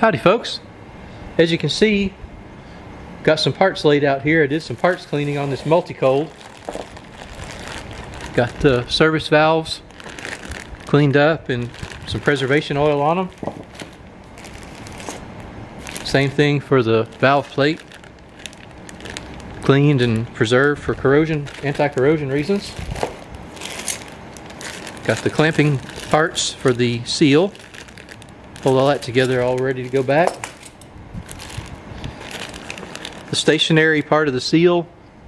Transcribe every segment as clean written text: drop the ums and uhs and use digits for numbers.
Howdy folks. As you can see, got some parts laid out here. I did some parts cleaning on this Multicold. Got the service valves cleaned up and some preservation oil on them. Same thing for the valve plate. Cleaned and preserved for corrosion, anti-corrosion reasons. Got the clamping parts for the seal. Hold all that together, all ready to go back. The stationary part of the seal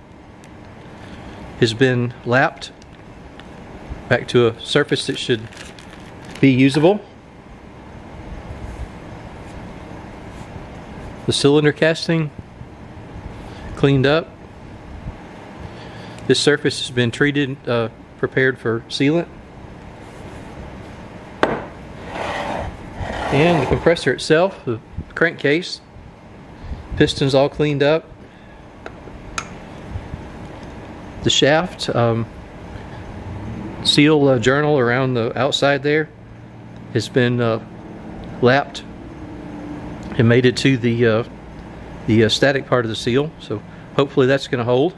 has been lapped back to a surface that should be usable. The cylinder casting cleaned up. This surface has been treated, prepared for sealant. And the compressor itself, the crankcase, pistons all cleaned up. The shaft, seal journal around the outside there has been lapped and made it to the static part of the seal. So hopefully that's going to hold.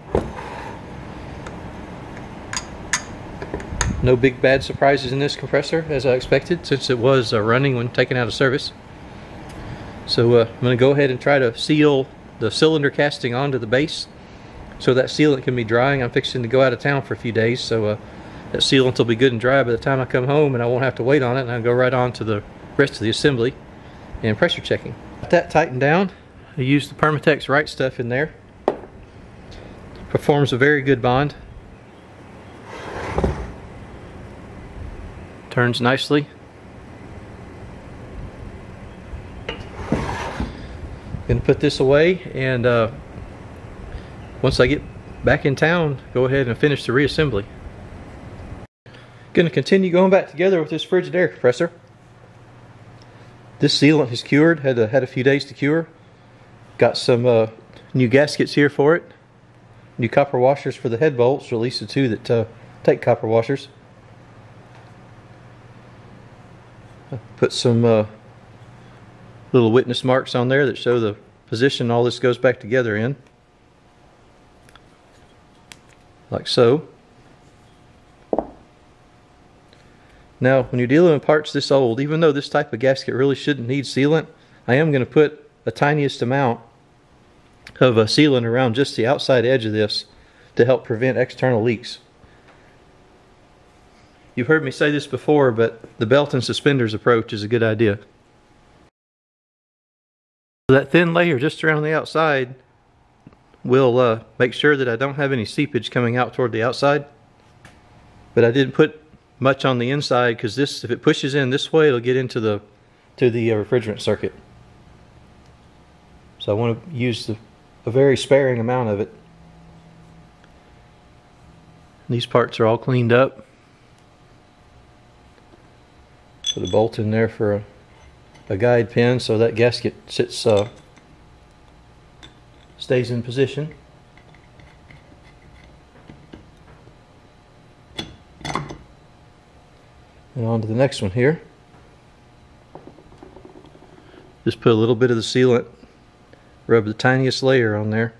No big bad surprises in this compressor as I expected, since it was running when taken out of service. So I'm going to go ahead and try to seal the cylinder casting onto the base so that sealant can be drying. I'm fixing to go out of town for a few days, so that sealant will be good and dry by the time I come home, and I won't have to wait on it, and I'll go right on to the rest of the assembly and pressure checking. Got that tightened down. I used the Permatex Right Stuff in there. Performs a very good bond. Turns nicely. Gonna put this away, and once I get back in town, go ahead and finish the reassembly. Gonna continue going back together with this frigid air compressor. This sealant has cured, had a few days to cure. Got some new gaskets here for it. New copper washers for the head bolts, or at least the two that take copper washers. Put some little witness marks on there that show the position all this goes back together in. Like so. Now, when you're dealing with parts this old, even though this type of gasket really shouldn't need sealant, I am going to put the tiniest amount of sealant around just the outside edge of this to help prevent external leaks. You've heard me say this before, but the belt and suspenders approach is a good idea. That thin layer just around the outside will make sure that I don't have any seepage coming out toward the outside. But I didn't put much on the inside because this, if it pushes in this way, it'll get into the refrigerant circuit. So I want to use a very sparing amount of it. These parts are all cleaned up. Put a bolt in there for a guide pin so that gasket sits stays in position. And on to the next one here. Just put a little bit of the sealant, rub the tiniest layer on there.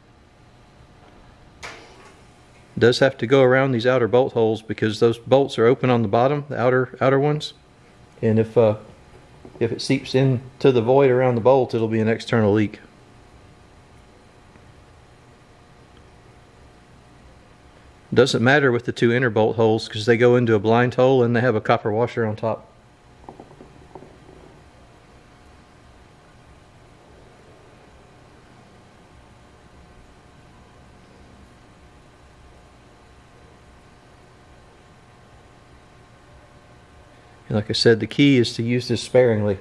It does have to go around these outer bolt holes because those bolts are open on the bottom, the outer ones. And if it seeps into the void around the bolt, it'll be an external leak. Doesn't matter with the two inner bolt holes because they go into a blind hole and they have a copper washer on top. And like I said, the key is to use this sparingly.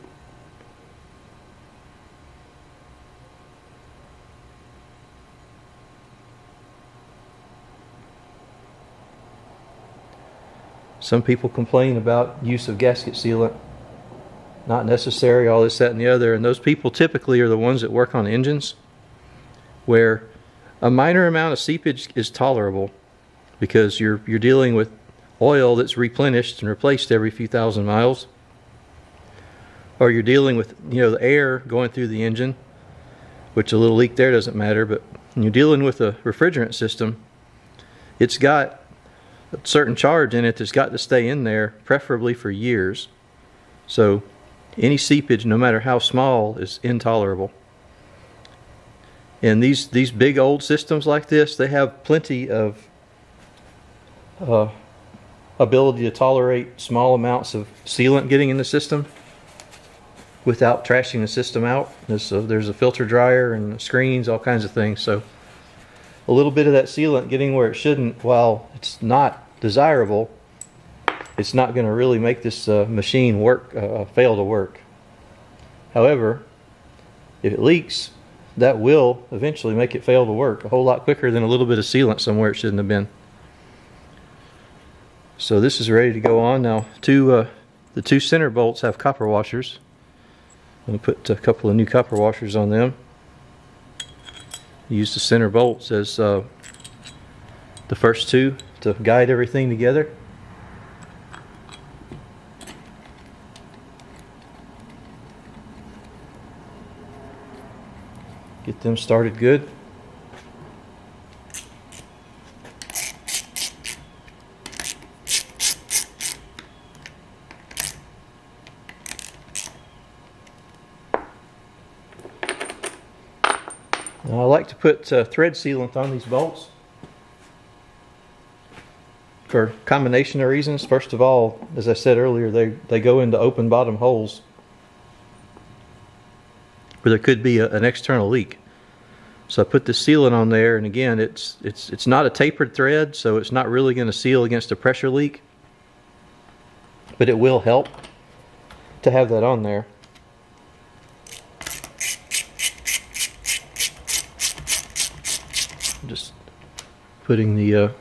Some people complain about use of gasket sealant. Not necessary, all this, that, and the other. And those people typically are the ones that work on engines where a minor amount of seepage is tolerable because you're dealing with oil that's replenished and replaced every few thousand miles. or you're dealing with, you know, the air going through the engine, which a little leak there doesn't matter, but when you're dealing with a refrigerant system, it's got a certain charge in it that's got to stay in there, preferably for years. So any seepage, no matter how small, is intolerable. And these big old systems like this, they have plenty of ability to tolerate small amounts of sealant getting in the system without trashing the system out. There's a filter dryer and screens, all kinds of things. So a little bit of that sealant getting where it shouldn't, while it's not desirable, it's not going to really make this machine fail to work. However, if it leaks, that will eventually make it fail to work a whole lot quicker than a little bit of sealant somewhere it shouldn't have been. So this is ready to go on now. The two center bolts have copper washers. I'm going to put a couple of new copper washers on them. Use the center bolts as the first two to guide everything together. Get them started good. Now, I like to put thread sealant on these bolts for a combination of reasons. First of all, as I said earlier, they go into open bottom holes where there could be an external leak. So I put the sealant on there, and again, it's not a tapered thread, so it's not really going to seal against a pressure leak, but it will help to have that on there. Just putting the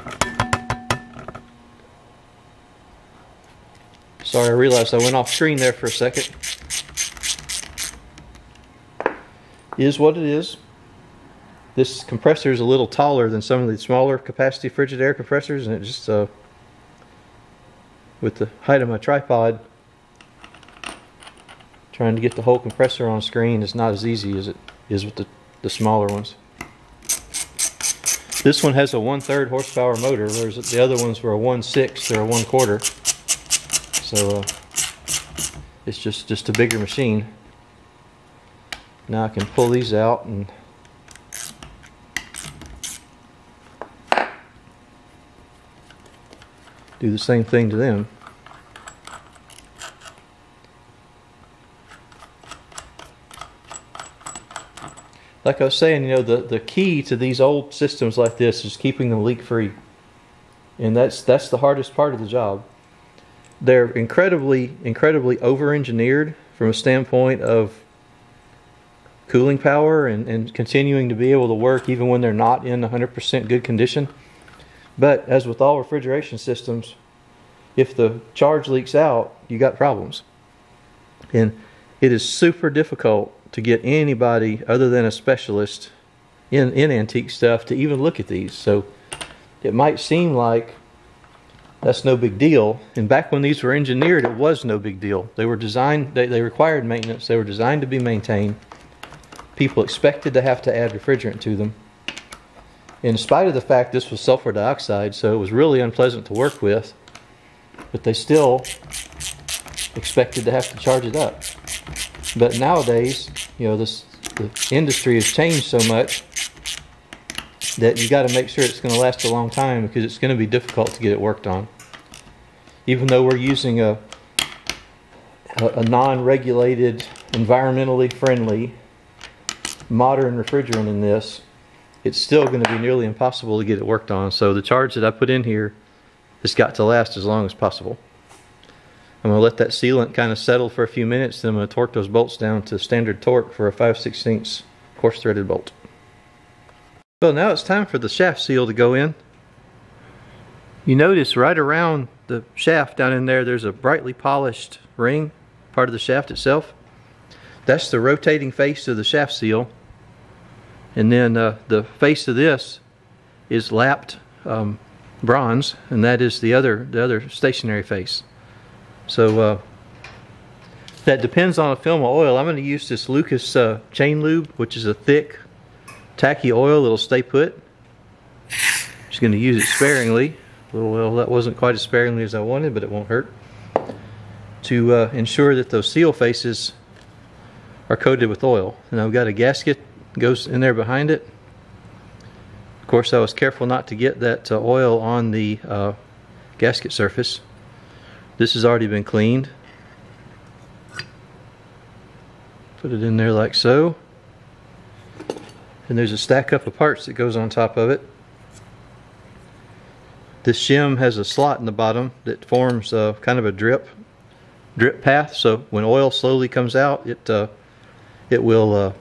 sorry, I realized I went off screen there for a second. Is what it is. This compressor is a little taller than some of the smaller capacity frigid air compressors, and it just with the height of my tripod, trying to get the whole compressor on screen is not as easy as it is with the smaller ones. This one has a 1/3 horsepower motor, whereas the other ones were a 1/6 or a 1/4. So it's just a bigger machine. Now I can pull these out and do the same thing to them. Like I was saying, you know, the key to these old systems like this is keeping them leak free. And that's the hardest part of the job. They're incredibly over-engineered from a standpoint of cooling power and continuing to be able to work even when they're not in 100% good condition. But as with all refrigeration systems, if the charge leaks out, you got problems. And it is super difficult to get anybody other than a specialist in antique stuff to even look at these. So it might seem like that's no big deal. And back when these were engineered, it was no big deal. They were designed, they required maintenance. They were designed to be maintained. People expected to have to add refrigerant to them. In spite of the fact this was sulfur dioxide, so it was really unpleasant to work with, but they still expected to have to charge it up. But nowadays, you know, the industry has changed so much that you got to make sure it's going to last a long time, because it's going to be difficult to get it worked on. Even though we're using a non-regulated, environmentally friendly, modern refrigerant in this, it's still going to be nearly impossible to get it worked on. So the charge that I put in here has got to last as long as possible. I'm going to let that sealant kind of settle for a few minutes, then I'm going to torque those bolts down to standard torque for a 5/16 coarse threaded bolt. Well, now it's time for the shaft seal to go in. You notice right around the shaft down in there, there's a brightly polished ring, part of the shaft itself. That's the rotating face of the shaft seal. And then the face of this is lapped bronze, and that is the other stationary face. So that depends on a film of oil. I'm going to use this Lucas chain lube, which is a thick, tacky oil that'll stay put. Just going to use it sparingly. Well, that wasn't quite as sparingly as I wanted, but it won't hurt. To ensure that those seal faces are coated with oil. And I've got a gasket goes in there behind it. Of course, I was careful not to get that oil on the gasket surface. This has already been cleaned. Put it in there like so. And there's a stack up of parts that goes on top of it. This shim has a slot in the bottom that forms kind of a drip path, so when oil slowly comes out, it will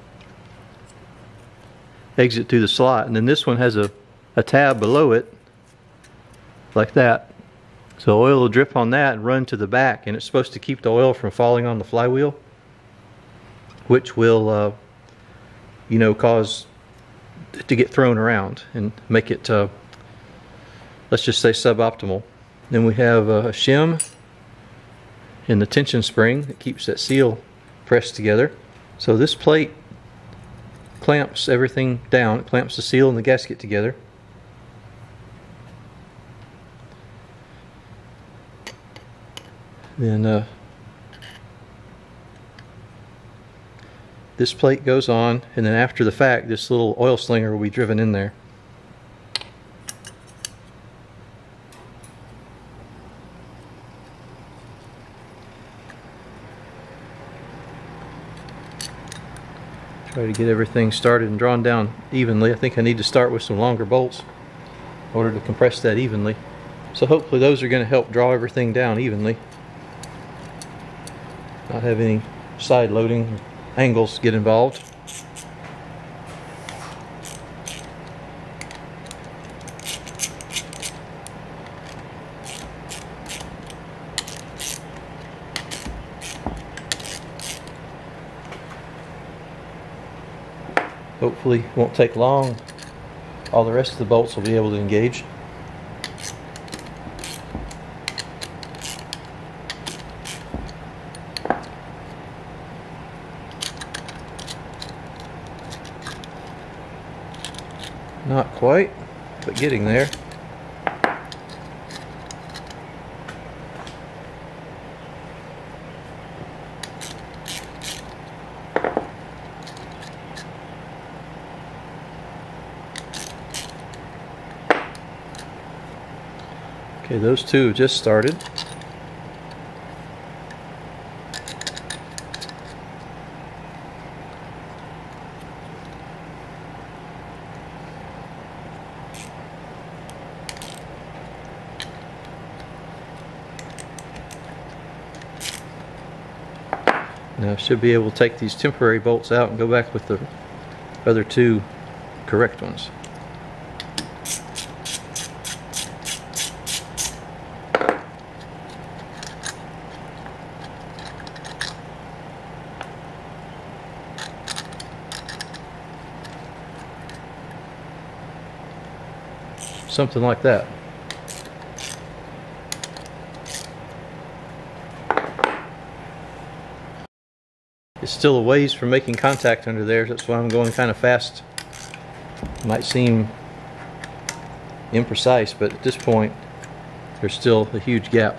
exit through the slot. And then this one has a tab below it like that, so oil will drip on that and run to the back, and it's supposed to keep the oil from falling on the flywheel, which will you know, cause it to get thrown around and make it let's just say suboptimal. Then we have a shim and the tension spring that keeps that seal pressed together. So this plate clamps everything down. It clamps the seal and the gasket together. Then this plate goes on, and then after the fact, this little oil slinger will be driven in there. Try to get everything started and drawn down evenly. I think I need to start with some longer bolts in order to compress that evenly. So hopefully those are going to help draw everything down evenly. Not have any side loading angles get involved. Hopefully it won't take long. All the rest of the bolts will be able to engage. Not quite, but getting there. Okay, those two have just started. Now I should be able to take these temporary bolts out and go back with the other two correct ones. Something like that. It's still a ways from making contact under there. That's why I'm going kind of fast. Might seem imprecise, but at this point there's still a huge gap.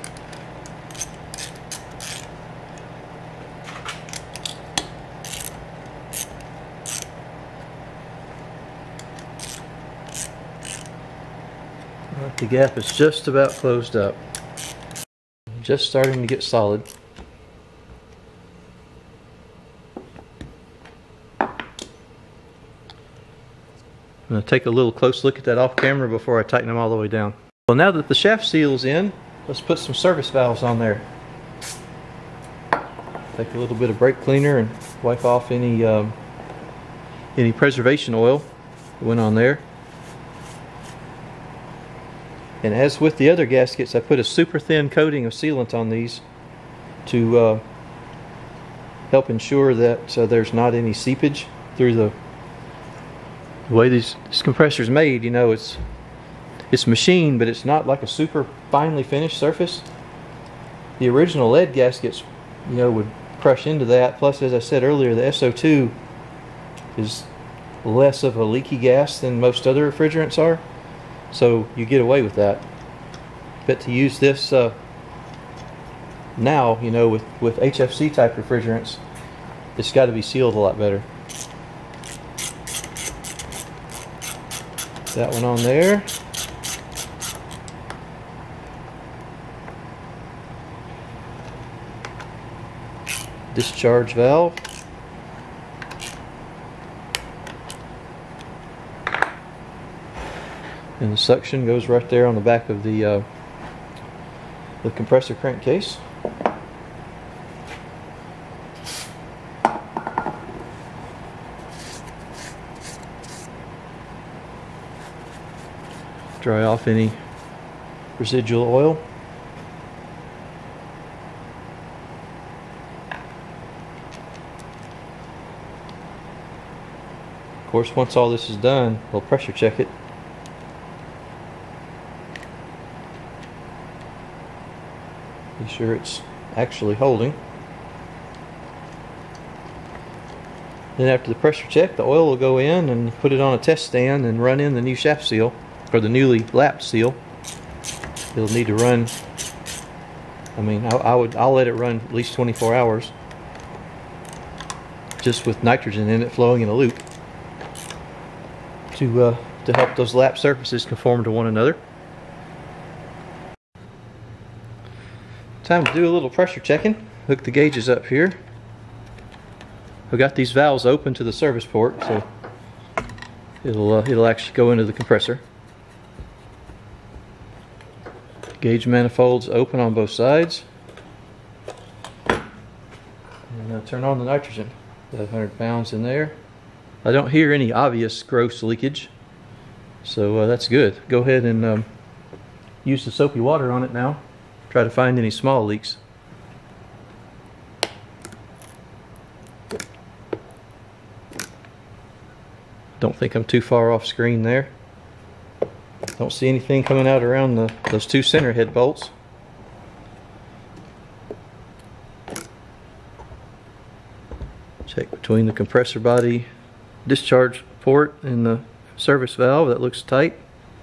The gap is just about closed up. Just starting to get solid. I'm going to take a little close look at that off camera before I tighten them all the way down. Well, now that the shaft seal's in, let's put some service valves on there. Take a little bit of brake cleaner and wipe off any preservation oil that went on there. And as with the other gaskets, I put a super thin coating of sealant on these to help ensure that there's not any seepage through the way this compressor's made. You know, it's machined, but it's not like a super finely finished surface. The original lead gaskets would crush into that. Plus, as I said earlier, the SO2 is less of a leaky gas than most other refrigerants are, so you get away with that. But to use this now, with HFC type refrigerants, it's got to be sealed a lot better. That one on there. Discharge valve. And the suction goes right there on the back of the compressor crankcase. Dry off any residual oil. Of course, once all this is done, we'll pressure check it. Be sure it's actually holding. Then after the pressure check, the oil will go in and put it on a test stand and run in the new shaft seal, or the newly lapped seal. It'll need to run, I'll let it run at least 24 hours, just with nitrogen in it flowing in a loop, to help those lap surfaces conform to one another. Time to do a little pressure checking. Hook the gauges up here. I've got these valves open to the service port, so it'll actually go into the compressor. Gauge manifolds open on both sides. And I'll turn on the nitrogen. Got 100 pounds in there. I don't hear any obvious gross leakage, so that's good. Go ahead and use the soapy water on it now. Try to find any small leaks. Don't think I'm too far off screen there. Don't see anything coming out around those two center head bolts. Check between the compressor body discharge port and the service valve. That looks tight.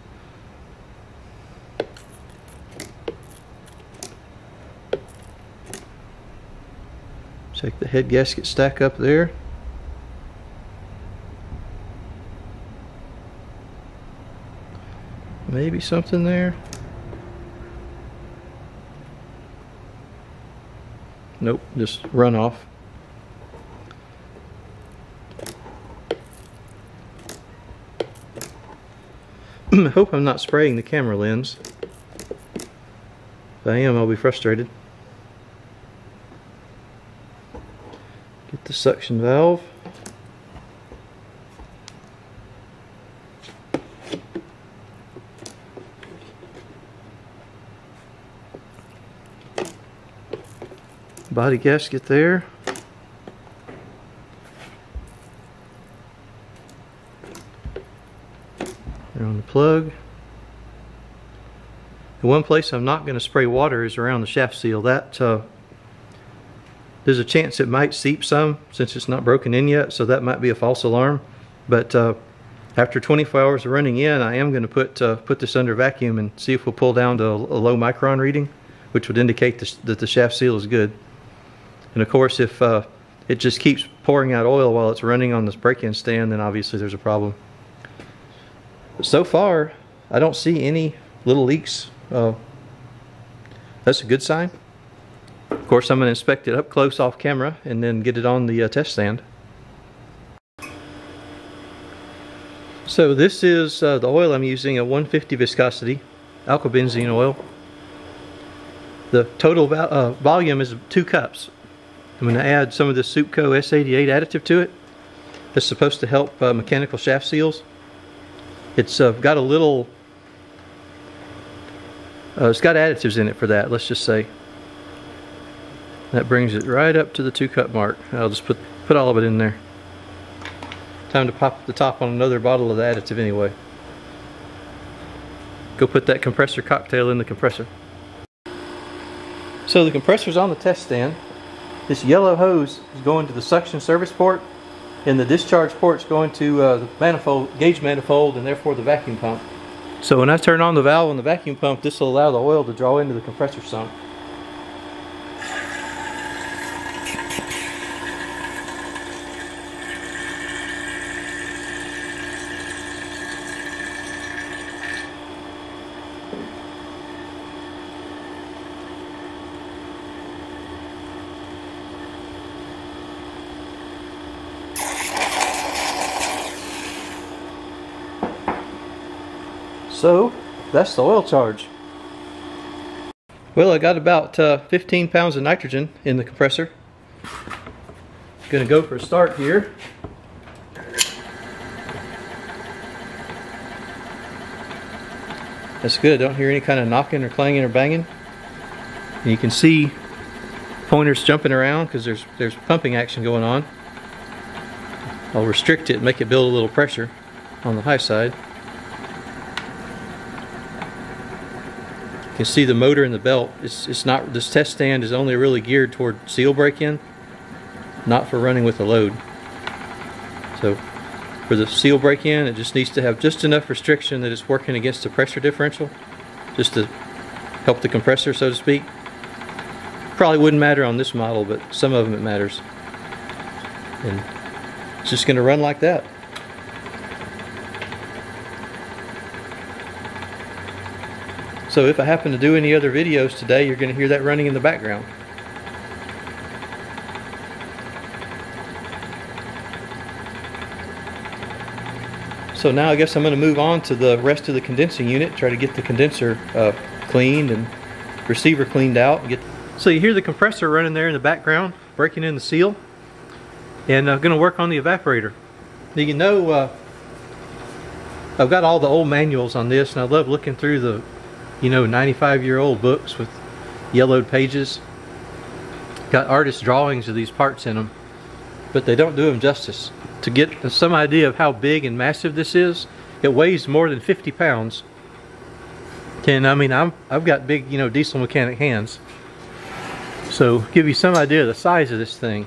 Check the head gasket stack up there. Maybe something there. Nope, just runoff. I hope I'm not spraying the camera lens. If I am, I'll be frustrated. Get the suction valve. Body gasket there. There on the plug. The one place I'm not going to spray water is around the shaft seal. That there's a chance it might seep some since it's not broken in yet, so that might be a false alarm. But after 24 hours of running in, I am going to put this under vacuum and see if we'll pull down to a low micron reading, which would indicate that the shaft seal is good. And of course, if it just keeps pouring out oil while it's running on this break-in stand, then obviously there's a problem. But so far, I don't see any little leaks. That's a good sign. Of course, I'm going to inspect it up close off camera and then get it on the test stand. So this is the oil I'm using, a 150 viscosity alkylbenzene oil. The total volume is 2 cups. I'm going to add some of the Supco S88 additive to it. It's supposed to help mechanical shaft seals. It's got a little, it's got additives in it for that, let's just say. That brings it right up to the 2 cup mark. I'll just put all of it in there. Time to pop the top on another bottle of the additive anyway. Go put that compressor cocktail in the compressor. So the compressor's on the test stand. This yellow hose is going to the suction service port, and the discharge port's going to the manifold, gauge manifold, and therefore the vacuum pump. So when I turn on the valve on the vacuum pump, this will allow the oil to draw into the compressor sump. So that's the oil charge. Well, I got about 15 pounds of nitrogen in the compressor. Gonna go for a start here. That's good. Don't hear any kind of knocking or clanging or banging. And you can see pointers jumping around because there's pumping action going on. I'll restrict it, make it build a little pressure on the high side. You can see the motor in the belt. It's not, this test stand is only really geared toward seal break-in, not for running with a load. So for the seal break-in, it just needs to have just enough restriction that it's working against the pressure differential, just to help the compressor, so to speak. Probably wouldn't matter on this model, but some of them it matters. And it's just going to run like that. So if I happen to do any other videos today, you're going to hear that running in the background. So now I guess I'm going to move on to the rest of the condensing unit, try to get the condenser cleaned and receiver cleaned out. So you hear the compressor running there in the background, breaking in the seal. And I'm going to work on the evaporator. Now, you know, I've got all the old manuals on this, and I love looking through the 95-year-old books with yellowed pages. Got artist drawings of these parts in them, but they don't do them justice. To get some idea of how big and massive this is, it weighs more than 50 pounds. And I mean, I've got big, diesel mechanic hands. So give you some idea of the size of this thing.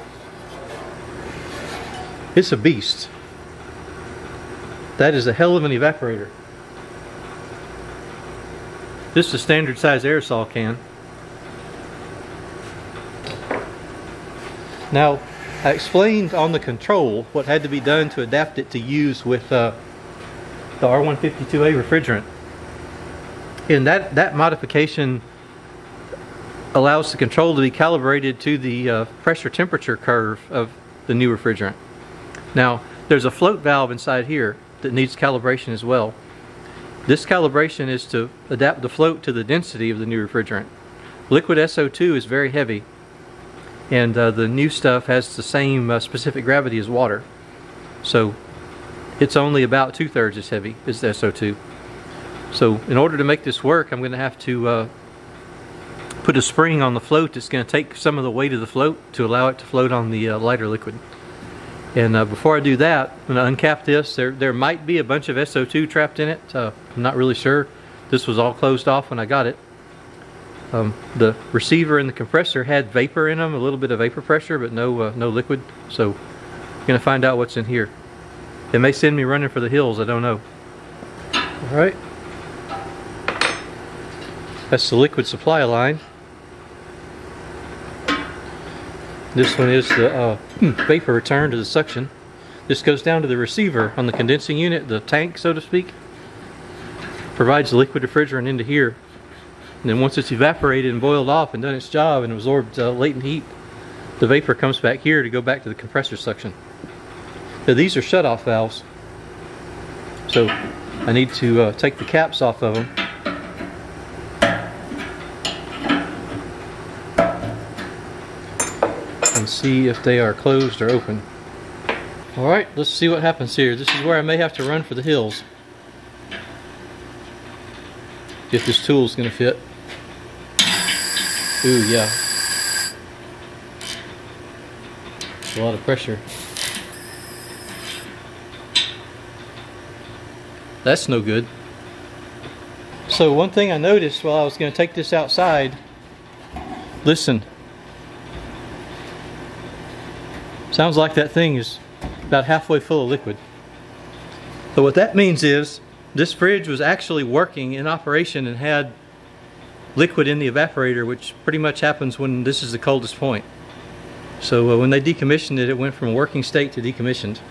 It's a beast. That is a hell of an evaporator. This is a standard size aerosol can. Now, I explained on the control what had to be done to adapt it to use with the R152A refrigerant. And that modification allows the control to be calibrated to the pressure temperature curve of the new refrigerant. Now, there's a float valve inside here that needs calibration as well. This calibration is to adapt the float to the density of the new refrigerant. Liquid SO2 is very heavy, and the new stuff has the same specific gravity as water. So it's only about 2/3 as heavy as the SO2. So in order to make this work, I'm going to have to put a spring on the float that's going to take some of the weight of the float to allow it to float on the lighter liquid. And before I do that, I'm going to uncap this. There might be a bunch of SO2 trapped in it. I'm not really sure. This was all closed off when I got it. The receiver and the compressor had vapor in them, a little bit of vapor pressure, but no liquid. So I'm going to find out what's in here. It may send me running for the hills, I don't know. Alright. That's the liquid supply line. This one is the vapor return to the suction. This goes down to the receiver on the condensing unit, the tank, so to speak. Provides the liquid refrigerant into here. And then once it's evaporated and boiled off and done its job and absorbed latent heat, the vapor comes back here to go back to the compressor suction. Now these are shut-off valves. So I need to take the caps off of them. And see if they are closed or open. Alright, let's see what happens here. This is where I may have to run for the hills. If this tool's going to fit. Ooh, yeah. A lot of pressure. That's no good. So one thing I noticed while I was going to take this outside, listen. Sounds like that thing is about halfway full of liquid. So what that means is this fridge was actually working in operation and had liquid in the evaporator, which pretty much happens when this is the coldest point. So when they decommissioned it, it went from a working state to decommissioned.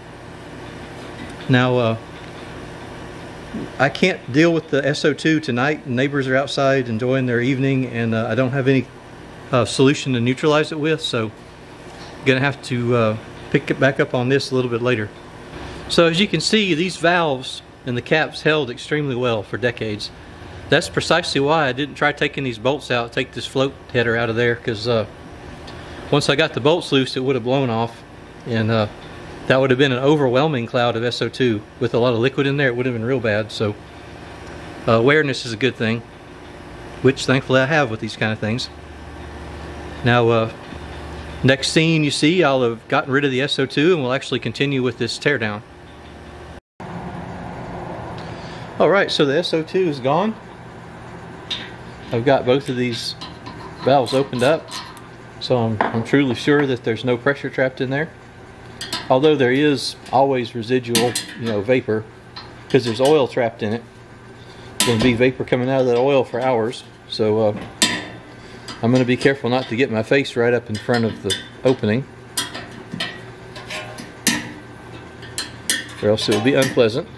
Now I can't deal with the SO2 tonight. Neighbors are outside enjoying their evening, and I don't have any solution to neutralize it with, so I'm gonna have to pick it back up on this a little bit later. So as you can see, these valves and the caps held extremely well for decades. That's precisely why I didn't try taking these bolts out, take this float header out of there, because once I got the bolts loose, it would have blown off, and that would have been an overwhelming cloud of SO2 with a lot of liquid in there. It would have been real bad. So awareness is a good thing, which thankfully I have with these kind of things. Now next scene you see, I'll have gotten rid of the SO2 and we'll actually continue with this teardown. Alright, so the SO2 is gone. I've got both of these valves opened up, so I'm truly sure that there's no pressure trapped in there. Although there is always residual, vapor, because there's oil trapped in it. There's going to be vapor coming out of that oil for hours. So I'm going to be careful not to get my face right up in front of the opening, or else it will be unpleasant.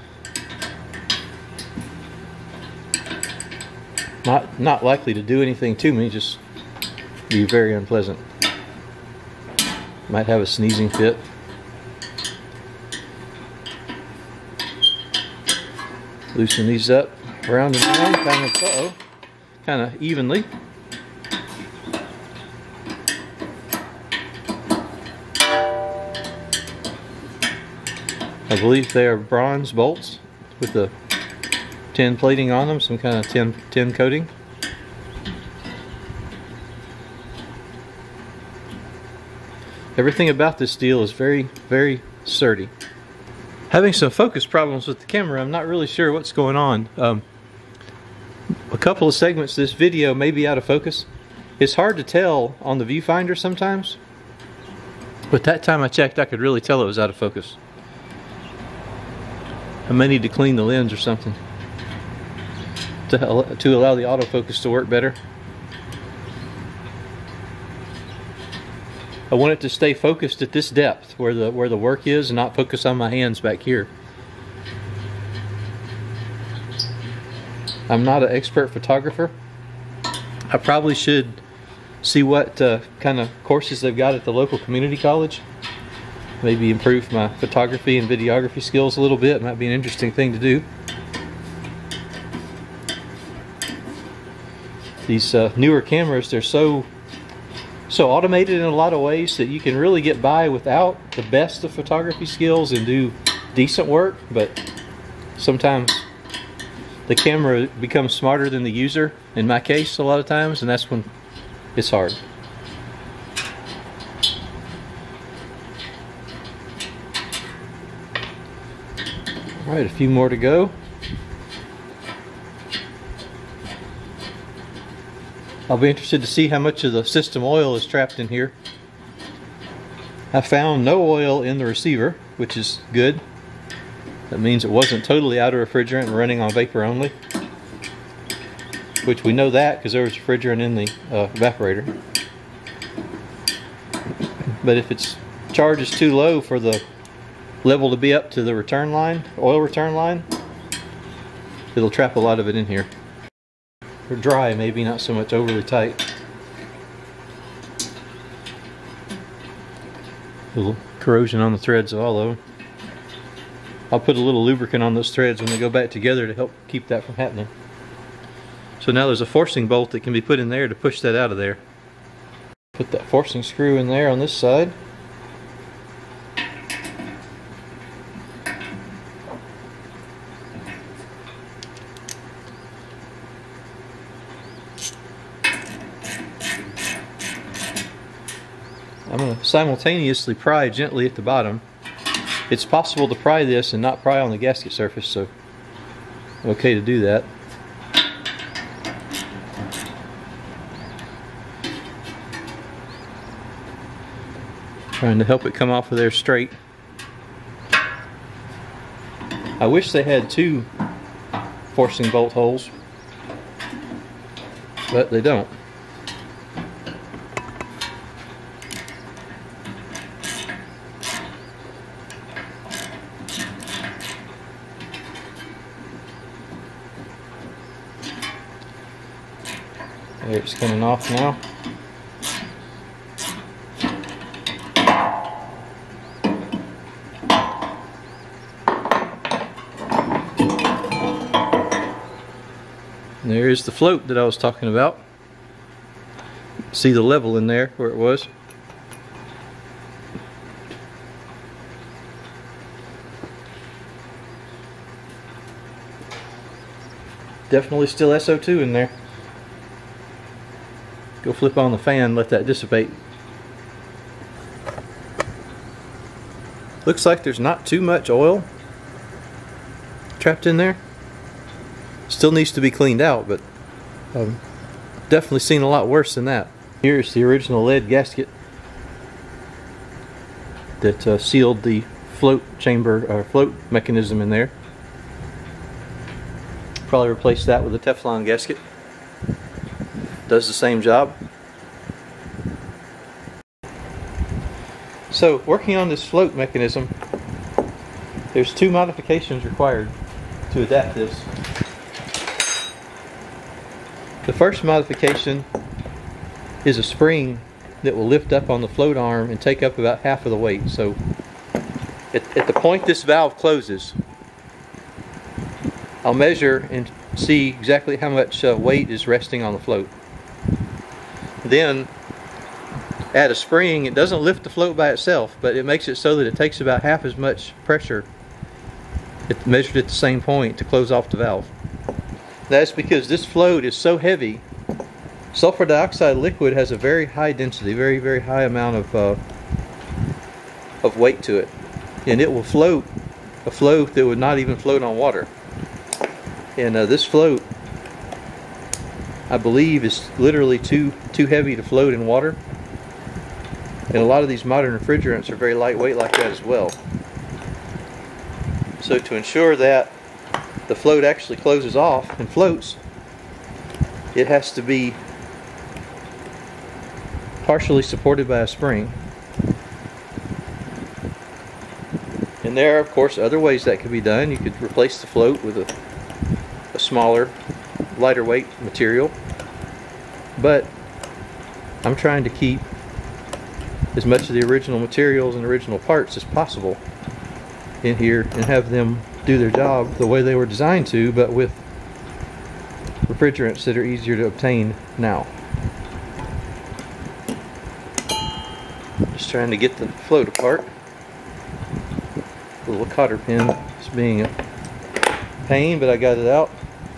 Not likely to do anything to me, just be very unpleasant. Might have a sneezing fit. Loosen these up around and around, kind of evenly. I believe they are bronze bolts with the tin plating on them, some kind of tin coating. Everything about this deal is very, very sturdy. Having some focus problems with the camera, I'm not really sure what's going on. A couple of segments of this video may be out of focus. It's hard to tell on the viewfinder sometimes, but that time I checked, I could really tell it was out of focus. I may need to clean the lens or something to allow the autofocus to work better. I want it to stay focused at this depth where the work is, and not focus on my hands back here. I'm not an expert photographer. I probably should see what kind of courses they've got at the local community college. Maybe improve my photography and videography skills a little bit. It might be an interesting thing to do. These newer cameras, they're so automated in a lot of ways that you can really get by without the best of photography skills and do decent work, but sometimes the camera becomes smarter than the user, in my case a lot of times, and that's when it's hard. Alright, a few more to go. I'll be interested to see how much of the system oil is trapped in here. I found no oil in the receiver, which is good. That means it wasn't totally out of refrigerant and running on vapor only, which we know that because there was refrigerant in the evaporator. But if its charge is too low for the level to be up to the return line, oil return line, it'll trap a lot of it in here. Or dry, maybe, not so much overly tight. A little corrosion on the threads of all of them. I'll put a little lubricant on those threads when they go back together to help keep that from happening. So now there's a forcing bolt that can be put in there to push that out of there. Put that forcing screw in there on this side. I'm going to simultaneously pry gently at the bottom. It's possible to pry this and not pry on the gasket surface, so okay to do that. Trying to help it come off of there straight. I wish they had two forcing bolt holes, but they don't. There, it's coming off now. There is the float that I was talking about. See the level in there where it was. Definitely still SO2 in there. Go flip on the fan, let that dissipate. Looks like there's not too much oil trapped in there. Still needs to be cleaned out, but definitely seen a lot worse than that. Here's the original lead gasket that sealed the float chamber or float mechanism in there. Probably replace that with a Teflon gasket. Does the same job. So, working on this float mechanism, there's two modifications required to adapt this. The first modification is a spring that will lift up on the float arm and take up about half of the weight. So at the point this valve closes, I'll measure and see exactly how much weight is resting on the float. Then add a spring. It doesn't lift the float by itself, but it makes it so that it takes about half as much pressure measured at the same point to close off the valve. That's because this float is so heavy. Sulfur dioxide liquid has a very high density, very high amount of weight to it, and it will float a float that would not even float on water. And this float, I believe, is literally too heavy to float in water. And a lot of these modern refrigerants are very lightweight like that as well. So to ensure that the float actually closes off and floats, it has to be partially supported by a spring. And there are, of course, other ways that could be done. You could replace the float with a smaller, lighter weight material. But I'm trying to keep as much of the original materials and original parts as possible in here and have them do their job the way they were designed to, but with refrigerants that are easier to obtain now. Just trying to get the float apart. The little cotter pin is being a pain, but I got it out.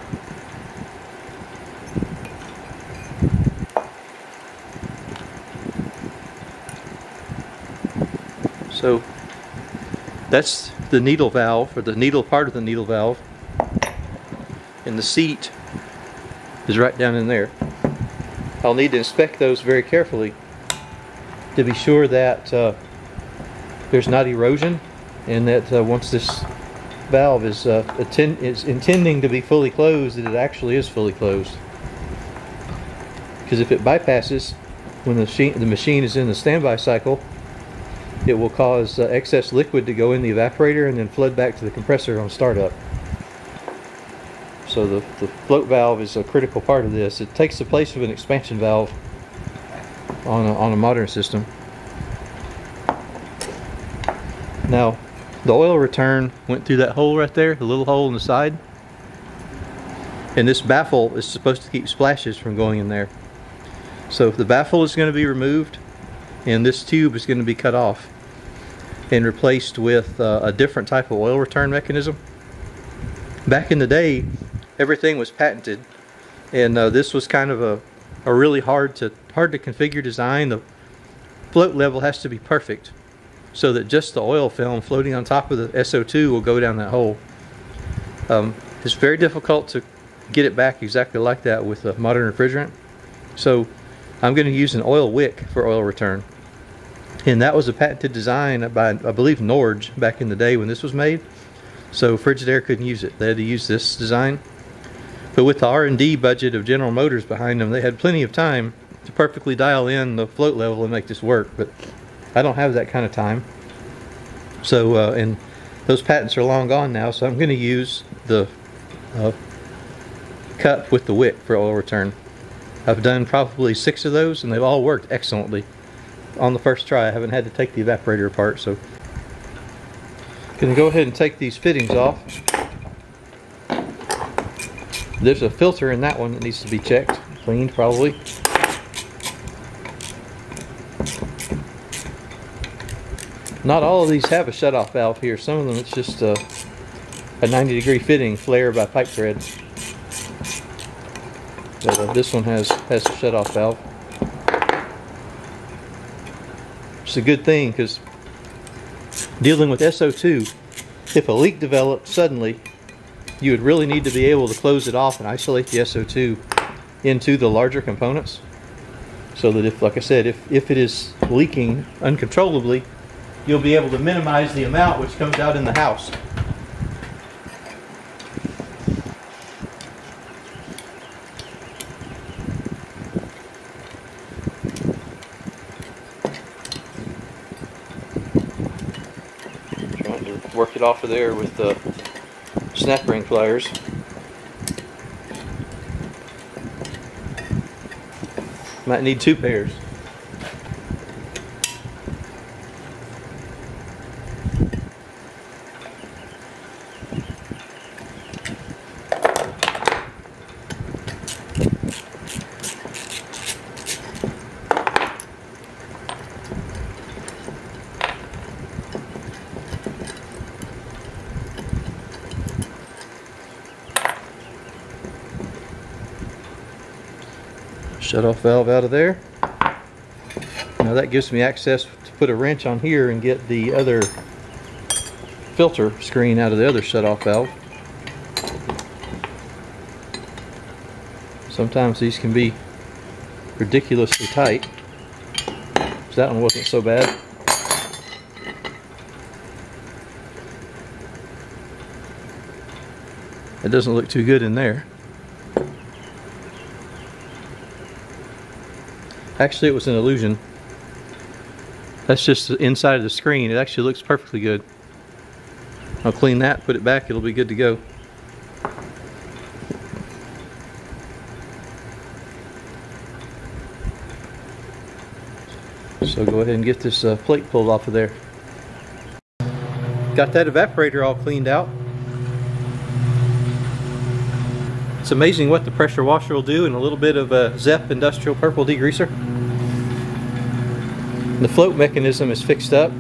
So that's the needle valve, or the needle part of the needle valve, and the seat is right down in there. I'll need to inspect those very carefully to be sure that there's not erosion, and that once this valve is intending to be fully closed, that it actually is fully closed. Because if it bypasses when the machine is in the standby cycle, it will cause excess liquid to go in the evaporator and then flood back to the compressor on startup. So the float valve is a critical part of this. It takes the place of an expansion valve on a modern system. Now, the oil return went through that hole right there, the little hole in the side. And this baffle is supposed to keep splashes from going in there. So the baffle is going to be removed, and this tube is going to be cut off and replaced with a different type of oil return mechanism. Back in the day, everything was patented, and this was kind of a really hard to configure design. The float level has to be perfect so that just the oil film floating on top of the SO2 will go down that hole. It's very difficult to get it back exactly like that with a modern refrigerant. So I'm going to use an oil wick for oil return. And that was a patented design by, I believe, Norge back in the day when this was made. So Frigidaire couldn't use it. They had to use this design. But with the R&D budget of General Motors behind them, they had plenty of time to perfectly dial in the float level and make this work. But I don't have that kind of time. So, and those patents are long gone now, so I'm going to use the cup with the wick for oil return. I've done probably 6 of those, and they've all worked excellently. On the first try, I haven't had to take the evaporator apart, so gonna go ahead and take these fittings off. There's a filter in that one that needs to be checked, cleaned probably. Not all of these have a shutoff valve here. Some of them it's just a 90-degree fitting flare by pipe thread. But this one has a shutoff valve. It's a good thing because dealing with SO2, if a leak developed suddenly, you would really need to be able to close it off and isolate the SO2 into the larger components, so that if, like I said, if it is leaking uncontrollably, you'll be able to minimize the amount which comes out in the house. Work it off of there with the snap ring pliers. Might need 2 pairs. Shut-off valve out of there. Now that gives me access to put a wrench on here and get the other filter screen out of the other shut-off valve. Sometimes these can be ridiculously tight. So that one wasn't so bad. It doesn't look too good in there. Actually, it was an illusion. That's just the inside of the screen. It actually looks perfectly good. I'll clean that, put it back, it'll be good to go. So go ahead and get this plate pulled off of there. Got that evaporator all cleaned out. It's amazing what the pressure washer will do, and a little bit of a ZEP industrial purple degreaser. The float mechanism is fixed up.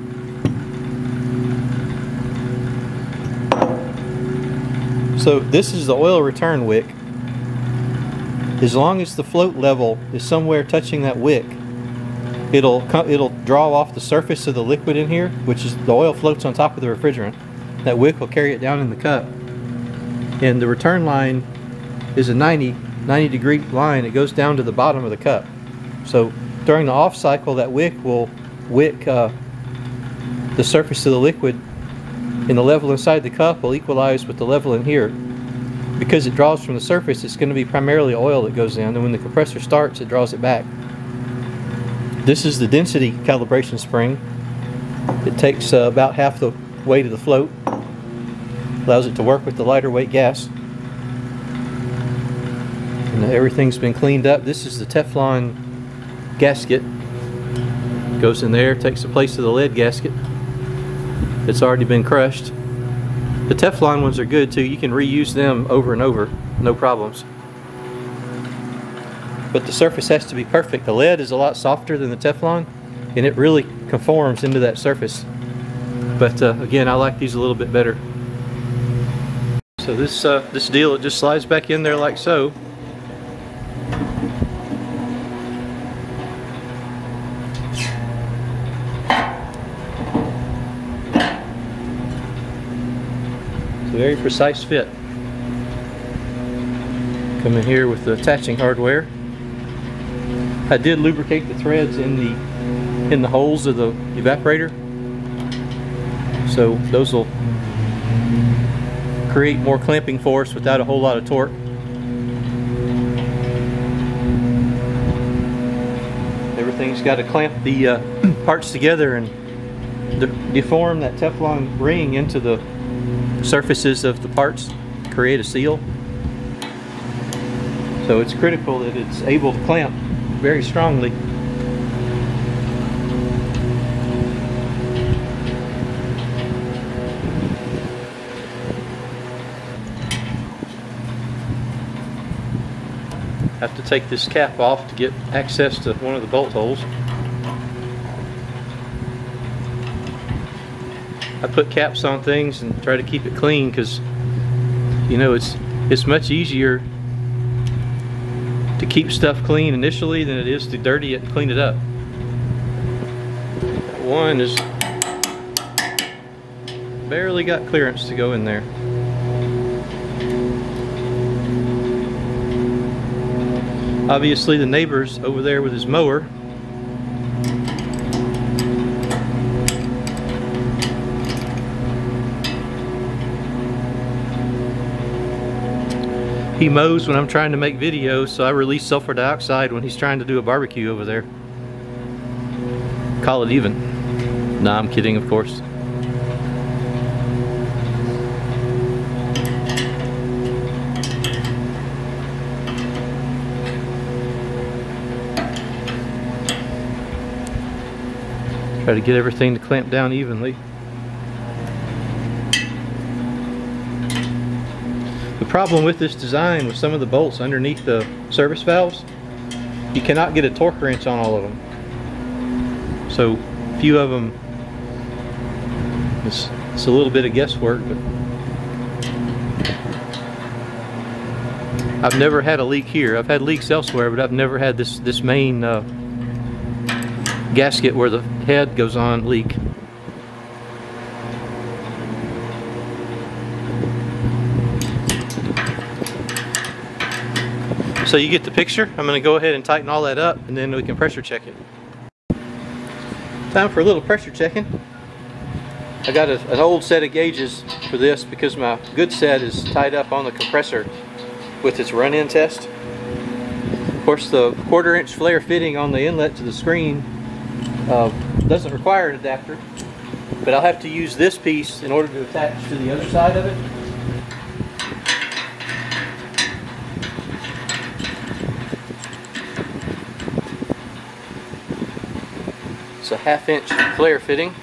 So this is the oil return wick. As long as the float level is somewhere touching that wick, it'll draw off the surface of the liquid in here, which is the oil floats on top of the refrigerant. That wick will carry it down in the cup, and the return line is a 90 degree line. It goes down to the bottom of the cup. So during the off cycle, that wick will wick the surface of the liquid, and the level inside the cup will equalize with the level in here. Because it draws from the surface, it's going to be primarily oil that goes in, and when the compressor starts, it draws it back. This is the density calibration spring. It takes about half the weight of the float, allows it to work with the lighter weight gas. And everything's been cleaned up. This is the Teflon gasket. Goes in there, takes the place of the lead gasket. It's already been crushed. The Teflon ones are good too. You can reuse them over and over, no problems. But the surface has to be perfect. The lead is a lot softer than the Teflon, and it really conforms into that surface. But again, I like these a little bit better. So this deal, it just slides back in there like so. It's a very precise fit. Come in here with the attaching hardware. I did lubricate the threads in the in the holes of the evaporator. So those will create more clamping force without a whole lot of torque. Everything's got to clamp the parts together and deform that Teflon ring into the surfaces of the parts, create a seal. So it's critical that it's able to clamp very strongly. Have to take this cap off to get access to one of the bolt holes. I put caps on things and try to keep it clean because, you know, it's much easier to keep stuff clean initially than it is to dirty it and clean it up. That one is barely got clearance to go in there. Obviously the neighbor's over there with his mower. He mows when I'm trying to make videos, so I release sulfur dioxide when he's trying to do a barbecue over there. Call it even. Nah, I'm kidding, of course. Try to get everything to clamp down evenly. The problem with this design with some of the bolts underneath the service valves, you cannot get a torque wrench on all of them. So a few of them, it's a little bit of guesswork, but I've never had a leak here. I've had leaks elsewhere, but I've never had this main gasket where the head goes on leak. So you get the picture. I'm going to go ahead and tighten all that up and then we can pressure check it. Time for a little pressure checking. I got an old set of gauges for this because my good set is tied up on the compressor with its run-in test. Of course, the 1/4 inch flare fitting on the inlet to the screen doesn't require an adapter, but I'll have to use this piece in order to attach to the other side of it. It's a 1/2 inch flare fitting.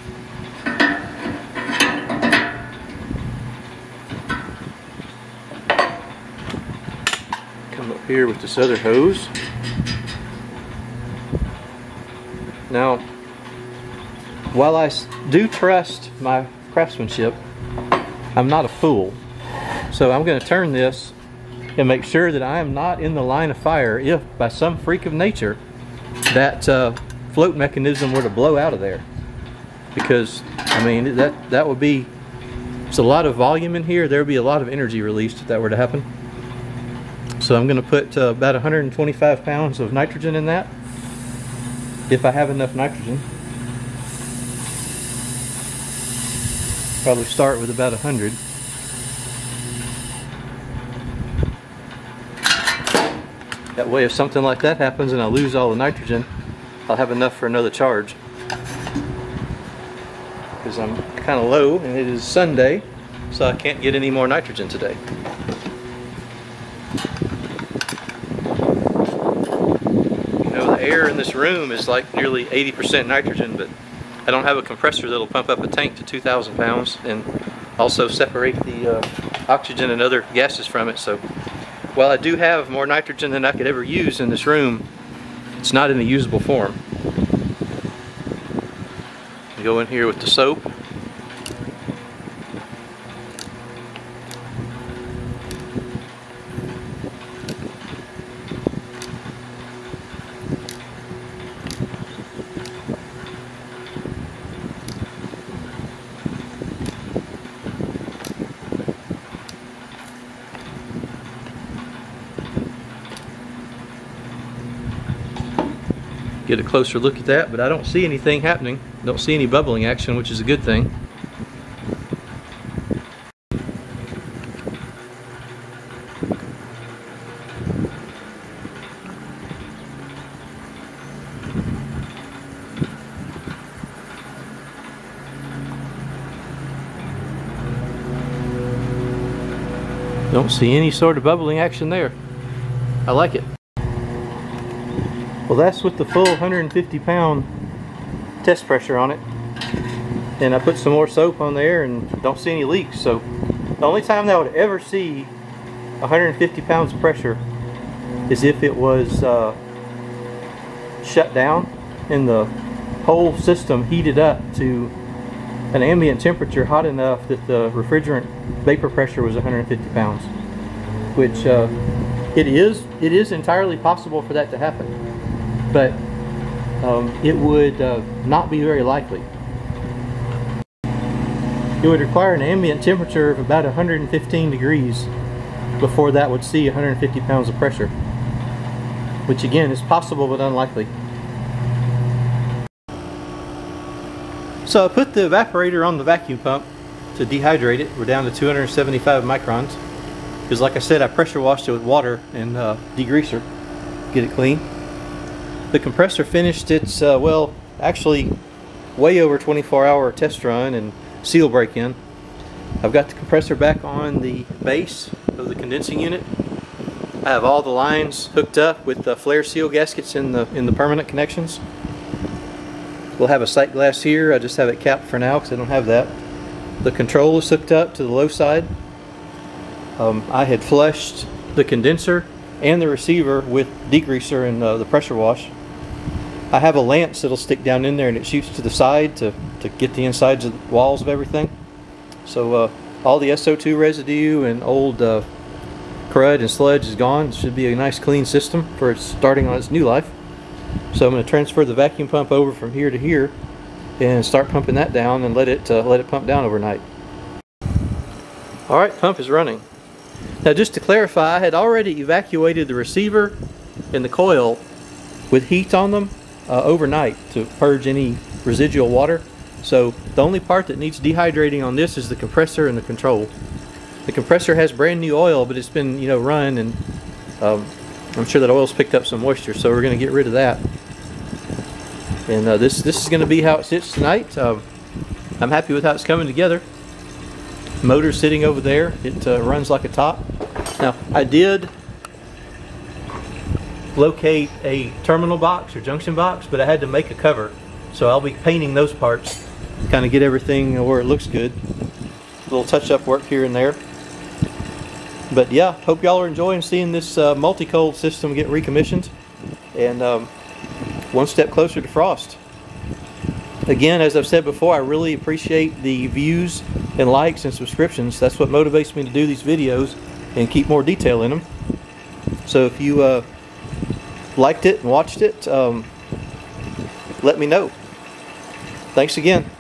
Come up here with this other hose. Now, while I do trust my craftsmanship, I'm not a fool. So I'm going to turn this and make sure that I am not in the line of fire if by some freak of nature that float mechanism were to blow out of there. Because, I mean, that would be, it's a lot of volume in here. There would be a lot of energy released if that were to happen. So I'm going to put about 125 pounds of nitrogen in that, if I have enough nitrogen. Probably start with about 100. That way if something like that happens and I lose all the nitrogen, I'll have enough for another charge. Because I'm kind of low and it is Sunday, so I can't get any more nitrogen today. The air in this room is like nearly 80% nitrogen, but I don't have a compressor that'll pump up a tank to 2,000 pounds and also separate the oxygen and other gases from it. So while I do have more nitrogen than I could ever use in this room, it's not in a usable form. I go in here with the soap. get a closer look at that, but I don't see anything happening. Don't see any bubbling action, which is a good thing. Don't see any sort of bubbling action there. I like it. Well, that's with the full 150-pound test pressure on it. And I put some more soap on there and don't see any leaks. So the only time that I would ever see 150 pounds of pressure is if it was shut down and the whole system heated up to an ambient temperature hot enough that the refrigerant vapor pressure was 150 pounds, which it is entirely possible for that to happen, but it would not be very likely. It would require an ambient temperature of about 115 degrees before that would see 150 pounds of pressure, which again is possible but unlikely. So I put the evaporator on the vacuum pump to dehydrate it. We're down to 275 microns. Because like I said, I pressure washed it with water and degreaser, get it clean. The compressor finished its, well, actually way over 24-hour test run and seal break-in. I've got the compressor back on the base of the condensing unit. I have all the lines hooked up with the flare seal gaskets in the permanent connections. We'll have a sight glass here. I just have it capped for now because I don't have that. The control is hooked up to the low side. I had flushed the condenser and the receiver with degreaser and the pressure wash. I have a lance that'll stick down in there and it shoots to the side to get the insides of the walls of everything. So all the SO2 residue and old crud and sludge is gone. It should be a nice clean system for it starting on its new life. So I'm going to transfer the vacuum pump over from here to here and start pumping that down and let it pump down overnight. Alright, pump is running. Now just to clarify, I had already evacuated the receiver and the coil with heat on them overnight to purge any residual water. So the only part that needs dehydrating on this is the compressor and the control. The compressor has brand new oil, but it's been run, and I'm sure that oil's picked up some moisture, so we're going to get rid of that. And this is going to be how it sits tonight. I'm happy with how it's coming together. Motor's sitting over there. It runs like a top. Now I did locate a terminal box or junction box, but I had to make a cover, so I'll be painting those parts, kind of get everything where it looks good. A little touch-up work here and there. But yeah, hope y'all are enjoying seeing this multi-cold system get recommissioned and one step closer to frost. Again, as I've said before, I really appreciate the views and likes and subscriptions. That's what motivates me to do these videos and keep more detail in them. So if you liked it and watched it, let me know. Thanks again.